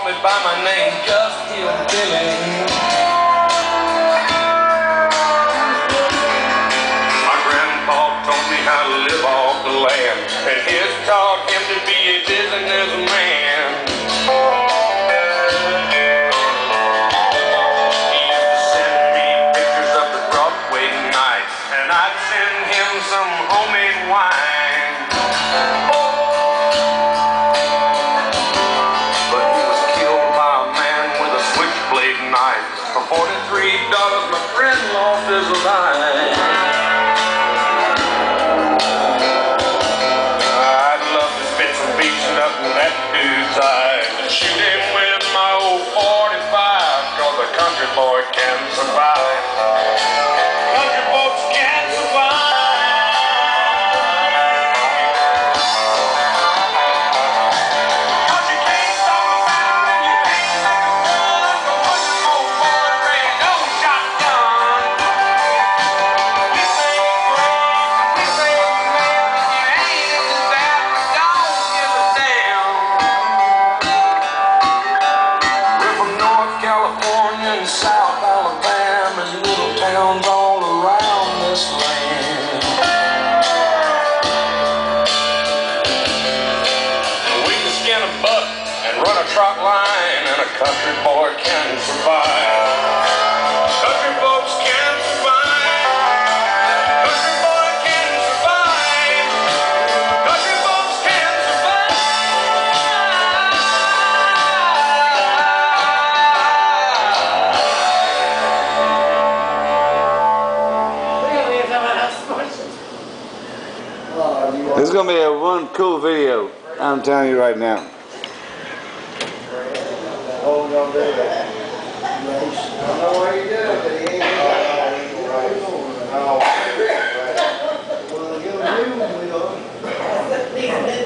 call me by my name, just hillbilly. My grandpa taught me how to live off the land, and his taught him to be a businessman. He used to send me pictures of the Broadway nights, and I'd send him some homemade wine. But he was killed by a man with a switchblade knife. For $43, my friend lost his life. I'd love to spit some beating up in that dude's eyes and shoot him with my old 45, 'cause a country boy can survive. Country folks can survive. California and South Alabama and little towns all around this land. We can skin a buck and run a trot line, and a country boy can survive. Country folks can survive. Country boy can survive. Country folks can survive. This is going to be one cool video, I'm telling you right now. Oh, don't do that. I don't know what you do, but he ain't going to do it.